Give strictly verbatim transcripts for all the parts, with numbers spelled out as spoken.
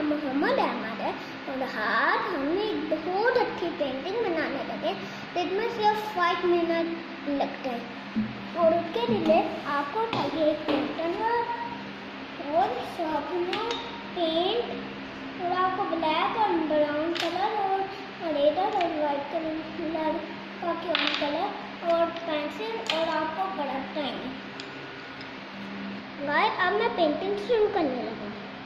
मोहम्मद अहमद है और आज हमने एक बहुत अच्छी पेंटिंग बनाने लगे जिसमें सिर्फ फाइव मिनट लगते हैं। और उसके लिए आपको चाहिए एक पेंटर और शार्पनर, पेंट और आपको ब्लैक और ब्राउन कलर और रेडर और वाइट कलर का क्रेयॉन कलर और पेंसिल और आपको ब्रश चाहिए। गाइस अब मैं पेंटिंग शुरू करने लगा।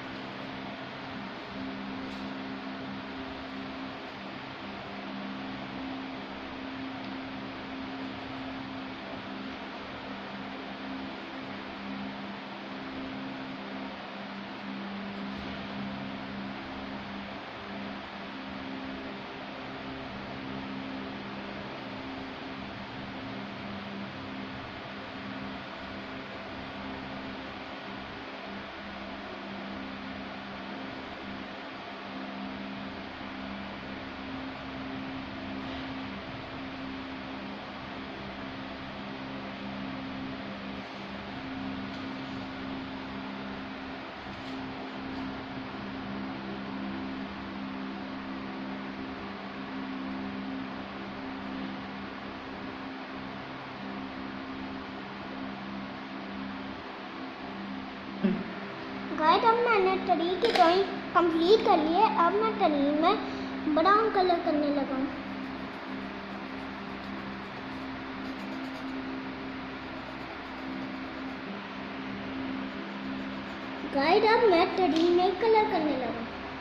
गाइस अब मैंने ट्री की ड्राइंग कंप्लीट कर ली है। अब मैं ट्री में ब्राउन कलर करने लगा हूँ। गाइस अब मैं ट्री में कलर करने लगा।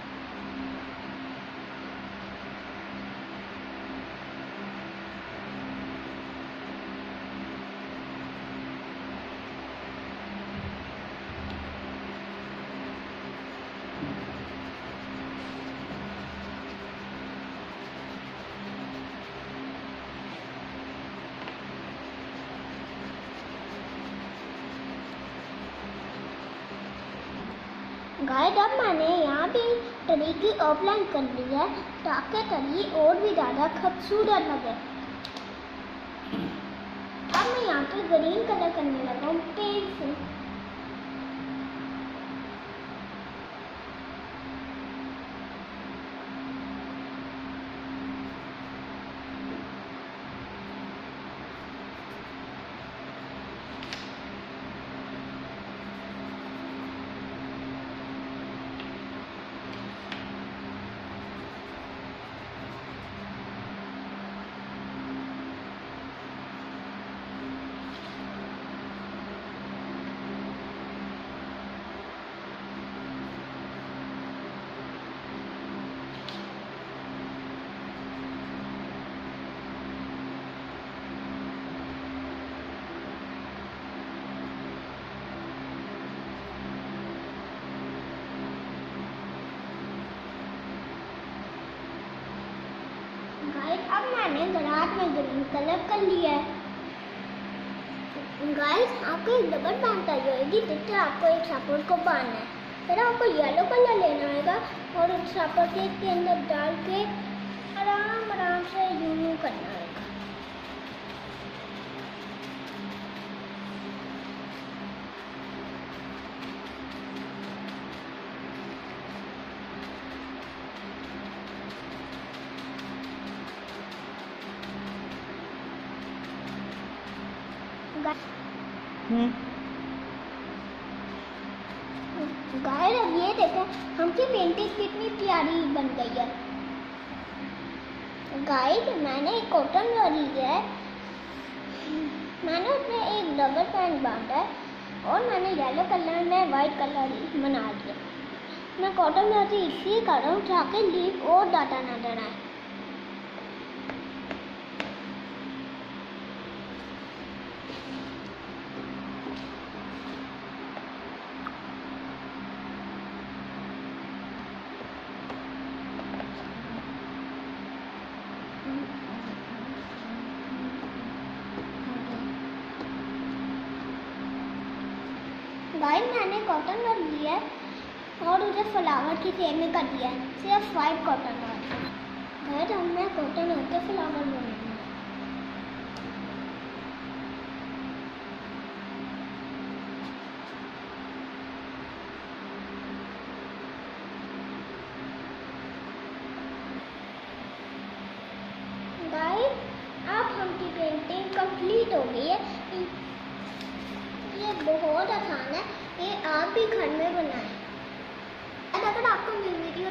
गाइस अब मैंने यहाँ भी ट्री की आउटलाइन कर ली है ताकि ट्री और भी ज़्यादा खूबसूरत लगे। अब मैं यहाँ पे ग्रीन कलर करने लगा हूँ पेंट से। गाइस अब मैंने गराज में ग्रीन कलर कर लिया है। गाइस आपको एक डबल बैंड चाहिए होगी जिससे आपको एक सपोर्ट को बांधना है। फिर आपको येलो कलर लेना होगा और उस सपोर्ट के अंदर डाल के आराम आराम से यूं करना होगा। गाइस अब ये देखो हमकी पेंटिंग कितनी प्यारी बन गई है। गाइस मैंने एक कॉटन वाली है, मैंने उसमें एक डबल पैंट बांधा है और मैंने येलो कलर में वाइट कलर बना दिया। मैं कॉटन वाली इसलिए कर रहा हूँ ताकि लीफ और ज़्यादा नजर आए। गाइस मैंने कॉटन वर्क दिया है और उसे फ्लावर की शेप में कर दिया है, सिर्फ वाइट कॉटन वर्क। गाइस हमने कॉटन वर्क के फ्लावर बनाए। उनकी पेंटिंग कंप्लीट हो गई है। ये बहुत आसान है, ये आप भी घर में बनाएं। अगर आपको मेरी वीडियो